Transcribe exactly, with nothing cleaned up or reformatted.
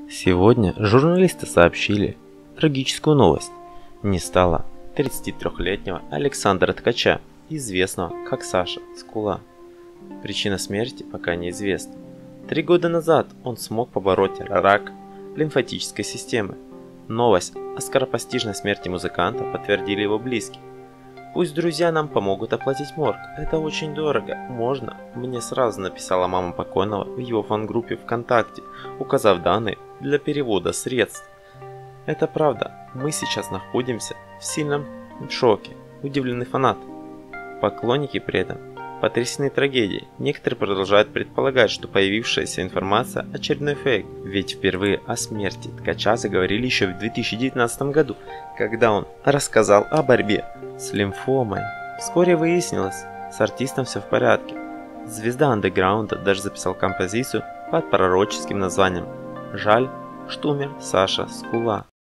Сегодня журналисты сообщили трагическую новость. Не стало тридцатитрёхлетнего Александра Ткача, известного как Саша Скула. Причина смерти пока неизвестна. Три года назад он смог побороть рак лимфатической системы. Новость о скоропостижной смерти музыканта подтвердили его близкие. «Пусть друзья нам помогут оплатить морг. Это очень дорого. Можно?» Мне сразу написала мама покойного в его фан-группе ВКонтакте, указав данные для перевода средств. Это правда. Мы сейчас находимся в сильном шоке. Удивлены фанаты. Поклонники при этом потрясены трагедией. Некоторые продолжают предполагать, что появившаяся информация – очередной фейк. Ведь впервые о смерти Ткача заговорили еще в две тысячи девятнадцатом году, когда он рассказал о борьбе с лимфомой. Вскоре выяснилось, с артистом все в порядке. Звезда андеграунда даже записал композицию под пророческим названием «Жаль, что умер Саша Скула».